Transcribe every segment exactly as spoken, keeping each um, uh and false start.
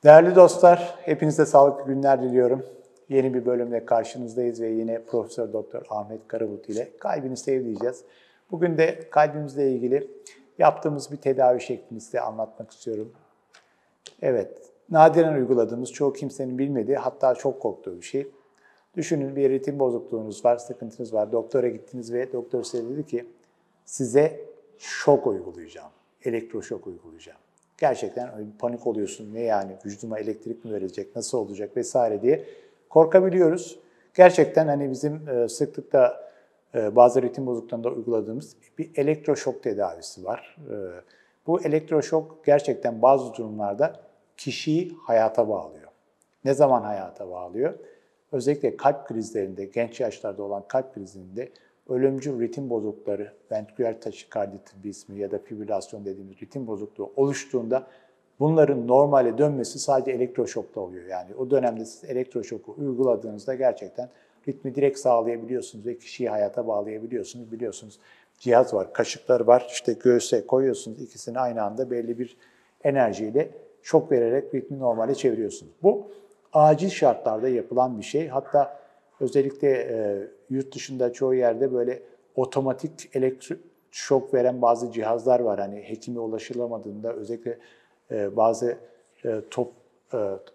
Değerli dostlar, hepinize sağlıklı günler diliyorum. Yeni bir bölümle karşınızdayız ve yine Profesör Doktor Ahmet Karabulut ile kalbini sevdiyeceğiz. Bugün de kalbimizle ilgili yaptığımız bir tedavi şeklini size anlatmak istiyorum. Evet, nadiren uyguladığımız, çoğu kimsenin bilmediği, hatta çok korktuğu bir şey. Düşünün, bir ritim bozukluğunuz var, sıkıntınız var. Doktora gittiniz ve doktor size dedi ki size şok uygulayacağım, elektroşok uygulayacağım. Gerçekten panik oluyorsun. Ne yani? Vücuduma elektrik mi verecek? Nasıl olacak? Vesaire diye korkabiliyoruz. Gerçekten hani bizim sıklıkla bazı ritim bozukluğunda uyguladığımız bir elektroşok tedavisi var. Bu elektroşok gerçekten bazı durumlarda kişiyi hayata bağlıyor. Ne zaman hayata bağlıyor? Özellikle kalp krizlerinde, genç yaşlarda olan kalp krizinde ölümcül ritim bozuklukları, ventriküler taşikardi tıbbi ismi ya da fibrilasyon dediğimiz ritim bozukluğu oluştuğunda bunların normale dönmesi sadece elektroşokta oluyor. Yani o dönemde siz elektroşoku uyguladığınızda gerçekten ritmi direkt sağlayabiliyorsunuz ve kişiyi hayata bağlayabiliyorsunuz. Biliyorsunuz cihaz var, kaşıklar var. İşte göğüse koyuyorsunuz, ikisini aynı anda belli bir enerjiyle şok vererek ritmi normale çeviriyorsunuz. Bu acil şartlarda yapılan bir şey. Hatta özellikle e, yurt dışında çoğu yerde böyle otomatik elektroşok veren bazı cihazlar var. Hani hekime ulaşılamadığında özellikle e, bazı e, top, e,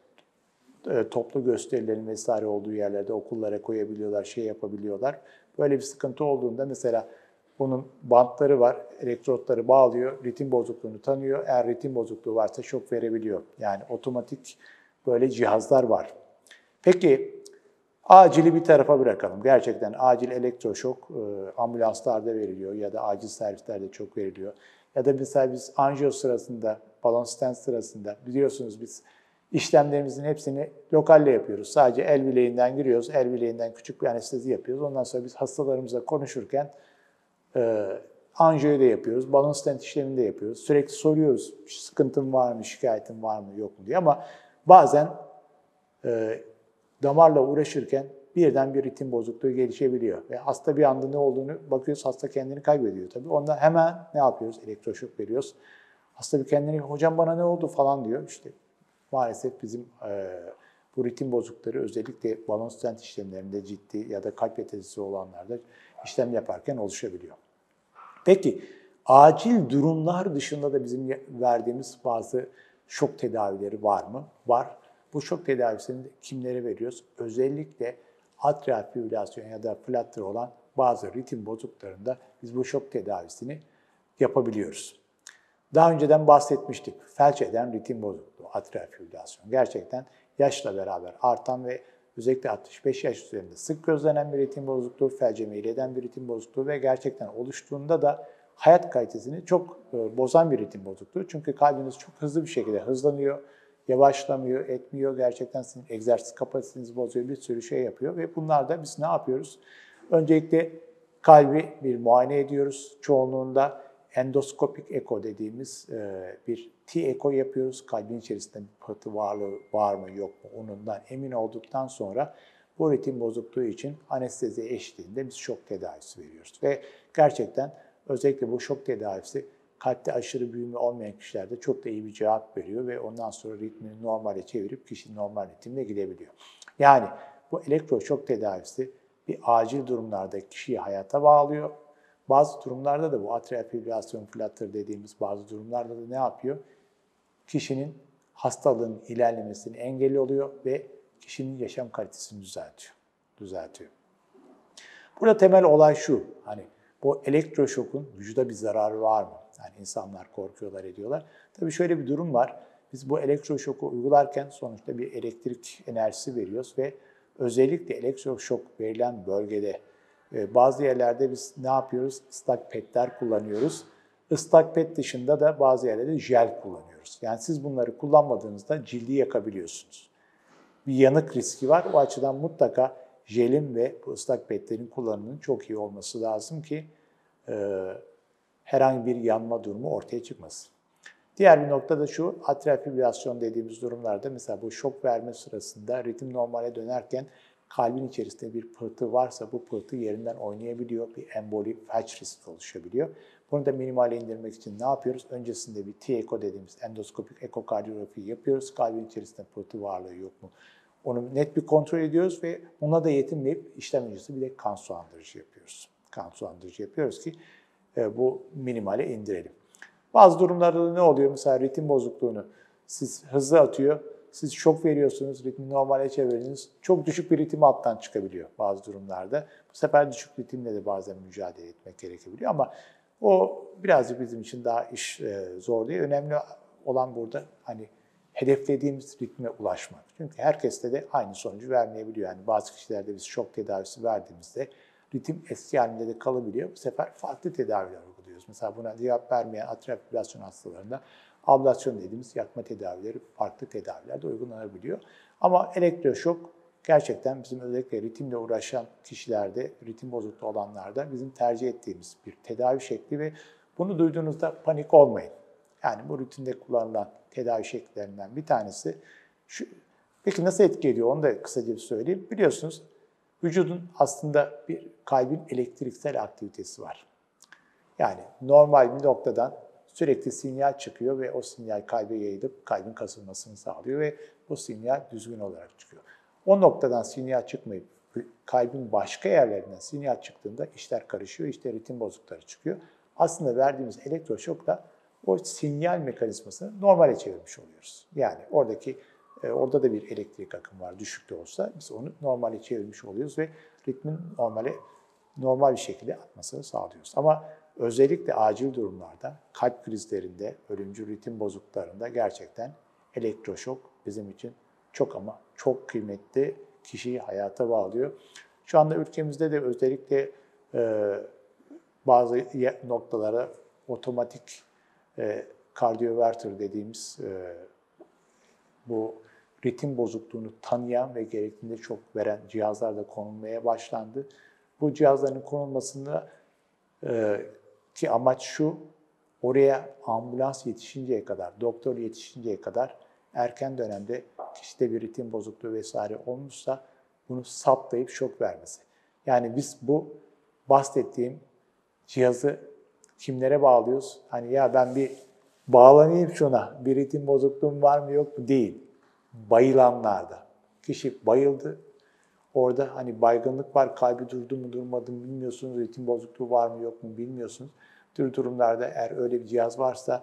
e, toplu gösterilerin vesaire olduğu yerlerde okullara koyabiliyorlar, şey yapabiliyorlar. Böyle bir sıkıntı olduğunda mesela bunun bantları var, elektrotları bağlıyor, ritim bozukluğunu tanıyor. Eğer ritim bozukluğu varsa şok verebiliyor. Yani otomatik böyle cihazlar var. Peki, acili bir tarafa bırakalım. Gerçekten acil elektroşok e, ambulanslarda veriliyor ya da acil servislerde çok veriliyor. Ya da mesela biz anjiyo sırasında, balon stent sırasında biliyorsunuz biz işlemlerimizin hepsini lokalle yapıyoruz. Sadece el bileğinden giriyoruz, el bileğinden küçük bir anestezi yapıyoruz. Ondan sonra biz hastalarımızla konuşurken e, anjiyoyu da yapıyoruz, balon stent işlemini de yapıyoruz. Sürekli soruyoruz, sıkıntın var mı, şikayetin var mı, yok mu diye ama bazen e, damarla uğraşırken birden bir ritim bozukluğu gelişebiliyor. Ve hasta bir anda ne olduğunu bakıyoruz, hasta kendini kaybediyor tabii. Ondan hemen ne yapıyoruz? Elektroşok veriyoruz. Hasta bir kendini, hocam bana ne oldu falan diyor. İşte maalesef bizim e, bu ritim bozuklukları özellikle balon stent işlemlerinde ciddi ya da kalp yetezisi olanlarda işlem yaparken oluşabiliyor. Peki, acil durumlar dışında da bizim verdiğimiz bazı şok tedavileri var mı? Var. Bu şok tedavisini kimlere veriyoruz? Özellikle atrial fibrilasyon ya da flutter olan bazı ritim bozukluklarında biz bu şok tedavisini yapabiliyoruz. Daha önceden bahsetmiştik. Felç eden ritim bozukluğu, atrial fibrilasyon. Gerçekten yaşla beraber artan ve özellikle altmış beş yaş üzerinde sık gözlenen bir ritim bozukluğu, felce meyil eden bir ritim bozukluğu ve gerçekten oluştuğunda da hayat kalitesini çok bozan bir ritim bozukluğu. Çünkü kalbiniz çok hızlı bir şekilde hızlanıyor, yavaşlamıyor, etmiyor. Gerçekten sizin egzersiz kapasitenizi bozuyor, bir sürü şey yapıyor ve bunlarda biz ne yapıyoruz? Öncelikle kalbi bir muayene ediyoruz. Çoğunluğunda endoskopik eko dediğimiz bir T-eko yapıyoruz. Kalbin içerisinde bir pıhtı varlığı var mı yok mu onundan emin olduktan sonra bu ritim bozukluğu için anestezi eşliğinde biz şok tedavisi veriyoruz. Ve gerçekten özellikle bu şok tedavisi kalpte aşırı büyüme olmayan kişilerde çok da iyi bir cevap veriyor ve ondan sonra ritmini normale çevirip kişi normal ritimle gidebiliyor. Yani bu elektroşok tedavisi bir acil durumlarda kişiyi hayata bağlıyor. Bazı durumlarda da bu atrial fibrilasyon flutter dediğimiz bazı durumlarda da ne yapıyor? Kişinin hastalığın ilerlemesini engelliyor ve kişinin yaşam kalitesini düzeltiyor. düzeltiyor. Burada temel olay şu, hani bu elektroşokun vücuda bir zararı var mı? Yani insanlar korkuyorlar, ediyorlar. Tabii şöyle bir durum var. Biz bu elektroşoku uygularken sonuçta bir elektrik enerjisi veriyoruz ve özellikle elektroşok verilen bölgede bazı yerlerde biz ne yapıyoruz? Islak petler kullanıyoruz. Islak pet dışında da bazı yerlerde jel kullanıyoruz. Yani siz bunları kullanmadığınızda cildi yakabiliyorsunuz. Bir yanık riski var. O açıdan mutlaka jelin ve bu ıslak petlerin kullanımının çok iyi olması lazım ki e, herhangi bir yanma durumu ortaya çıkmasın. Diğer bir nokta da şu, atrial fibrilasyon dediğimiz durumlarda mesela bu şok verme sırasında ritim normale dönerken kalbin içerisinde bir pıhtı varsa bu pıhtı yerinden oynayabiliyor. Bir emboli, felç riski oluşabiliyor. Bunu da minimale indirmek için ne yapıyoruz? Öncesinde bir T-eko dediğimiz endoskopik ekokardiyografi yapıyoruz. Kalbin içerisinde pıhtı varlığı yok mu? Onu net bir kontrol ediyoruz ve ona da yetinmeyip işlem öncesi bir de kan sulandırıcı yapıyoruz. Kan sulandırıcı yapıyoruz ki e, bu minimale indirelim. Bazı durumlarda da ne oluyor? Mesela ritim bozukluğunu siz hızlı atıyor, siz şok veriyorsunuz, ritmi normale çevirdiniz. Çok düşük bir ritim alttan çıkabiliyor bazı durumlarda. Bu sefer düşük ritimle de bazen mücadele etmek gerekebiliyor ama o birazcık bizim için daha iş e, zor değil. Önemli olan burada hani hedeflediğimiz ritme ulaşmak. Çünkü herkeste de aynı sonucu vermeyebiliyor. Yani bazı kişilerde biz şok tedavisi verdiğimizde ritim eski halinde de kalabiliyor. Bu sefer farklı tedaviler uyguluyoruz. Mesela buna cevap vermeyen atrial fibrilasyon hastalarında ablasyon dediğimiz yakma tedavileri farklı tedavilerde uygulanabiliyor. Ama elektroşok gerçekten bizim özellikle ritimle uğraşan kişilerde, ritim bozukluğu olanlarda bizim tercih ettiğimiz bir tedavi şekli ve bunu duyduğunuzda panik olmayın. Yani bu rutinde kullanılan tedavi şekillerinden bir tanesi. Şu, peki nasıl etki ediyor onu da kısaca bir söyleyeyim. Biliyorsunuz vücudun aslında bir kalbin elektriksel aktivitesi var. Yani normal bir noktadan sürekli sinyal çıkıyor ve o sinyal kalbe yayılıp kalbin kasılmasını sağlıyor ve bu sinyal düzgün olarak çıkıyor. O noktadan sinyal çıkmayıp kalbin başka yerlerinden sinyal çıktığında işler karışıyor, işte ritim bozuklukları çıkıyor. Aslında verdiğimiz elektroşokla o sinyal mekanizmasını normale çevirmiş oluyoruz. Yani oradaki e, orada da bir elektrik akımı var düşük de olsa biz onu normale çevirmiş oluyoruz ve ritmin normale normal bir şekilde atmasını sağlıyoruz. Ama özellikle acil durumlarda, kalp krizlerinde, ölümcül ritim bozukluklarında gerçekten elektroşok bizim için çok ama çok kıymetli, kişiyi hayata bağlıyor. Şu anda ülkemizde de özellikle e, bazı noktalara otomatik e, kardiyoverter dediğimiz e, bu ritim bozukluğunu tanıyan ve gerektiğinde çok veren cihazlar da konulmaya başlandı. Bu cihazların konulmasında e, ki amaç şu, oraya ambulans yetişinceye kadar, doktor yetişinceye kadar erken dönemde kişide bir ritim bozukluğu vesaire olmuşsa bunu saptayıp şok vermesi. Yani biz bu bahsettiğim cihazı kimlere bağlıyoruz? Hani ya ben bir bağlanayım şuna, bir ritim bozukluğum var mı yok mu? Değil. Bayılanlarda. Kişi bayıldı. Orada hani baygınlık var, kalbi durdu mu durmadı mı bilmiyorsunuz, ritim bozukluğu var mı yok mu bilmiyorsunuz. Bu tür durumlarda eğer öyle bir cihaz varsa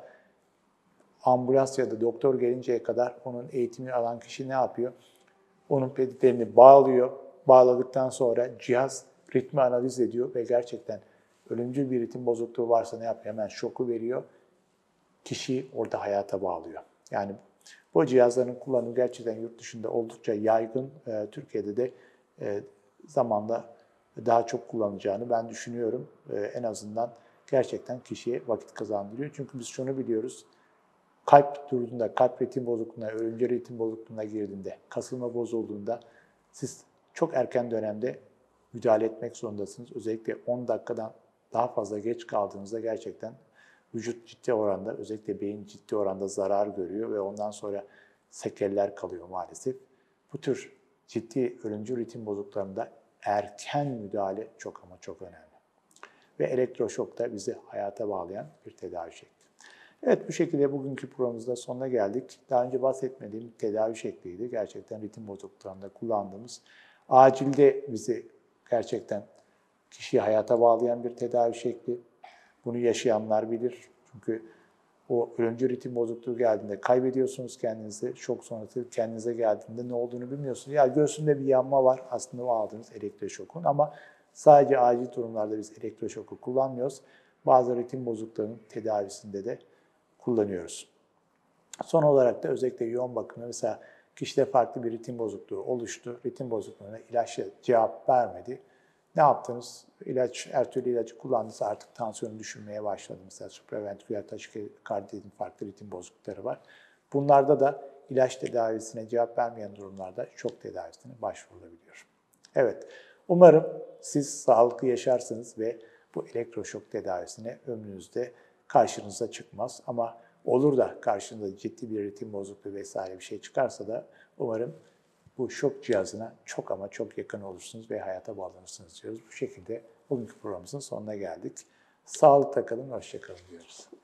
ambulans ya da doktor gelinceye kadar onun eğitimini alan kişi ne yapıyor? Onun pediklerini bağlıyor. Bağladıktan sonra cihaz ritmi analiz ediyor ve gerçekten ölümcül bir ritim bozukluğu varsa ne yapıyor? Hemen şoku veriyor. Kişiyi orada hayata bağlıyor. Yani bu cihazların kullanımı gerçekten yurt dışında oldukça yaygın. E, Türkiye'de de e, zamanla daha çok kullanacağını ben düşünüyorum. E, en azından gerçekten kişiye vakit kazandırıyor. Çünkü biz şunu biliyoruz. Kalp durduğunda, kalp ritim bozukluğuna, ölümcül ritim bozukluğuna girdiğinde, kasılma bozulduğunda siz çok erken dönemde müdahale etmek zorundasınız. Özellikle on dakikadan daha fazla geç kaldığınızda gerçekten vücut ciddi oranda, özellikle beyin ciddi oranda zarar görüyor ve ondan sonra sekeller kalıyor maalesef. Bu tür ciddi ölümcül ritim bozukluklarında erken müdahale çok ama çok önemli. Ve elektroşok da bizi hayata bağlayan bir tedavi şekli. Evet, bu şekilde bugünkü programımızda sonuna geldik. Daha önce bahsetmediğim bir tedavi şekliydi. Gerçekten ritim bozukluklarında kullandığımız, acilde bizi gerçekten kişiyi hayata bağlayan bir tedavi şekli. Bunu yaşayanlar bilir. Çünkü o ölümcül ritim bozukluğu geldiğinde kaybediyorsunuz kendinizi. Şok sonrası kendinize geldiğinde ne olduğunu bilmiyorsunuz. Ya göğsünde bir yanma var aslında o aldığınız elektroşokun ama sadece acil durumlarda biz elektroşoku kullanmıyoruz. Bazı ritim bozukluklarının tedavisinde de kullanıyoruz. Son olarak da özellikle yoğun bakımda mesela kişide farklı bir ritim bozukluğu oluştu. Ritim bozukluğuna ilaçla cevap vermedi. Ne yaptınız? İlaç, her türlü ilacı kullandınız artık tansiyonu düşürmeye başladı. Mesela supraventriküler taşikardinin farklı ritim bozuklukları var. Bunlarda da ilaç tedavisine cevap vermeyen durumlarda şok tedavisine başvurulabiliyor. Evet, umarım siz sağlıklı yaşarsınız ve bu elektroşok tedavisine ömrünüzde karşınıza çıkmaz. Ama olur da karşınıza ciddi bir ritim bozukluğu vesaire bir şey çıkarsa da umarım bu şok cihazına çok ama çok yakın olursunuz ve hayata bağlanırsınız diyoruz. Bu şekilde bugünkü programımızın sonuna geldik. Sağlıkla kalın, hoşça kalın diyoruz.